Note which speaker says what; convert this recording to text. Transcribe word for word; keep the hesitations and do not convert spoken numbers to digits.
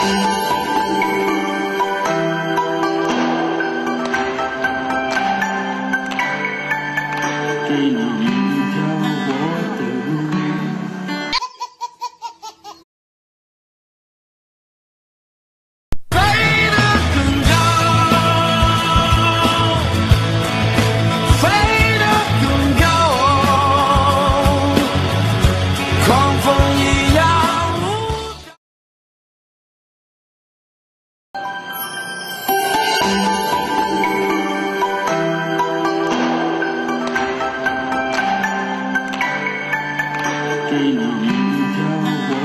Speaker 1: 给你一条我的路。飞得更高，飞得更高，狂风一样无常。给你一条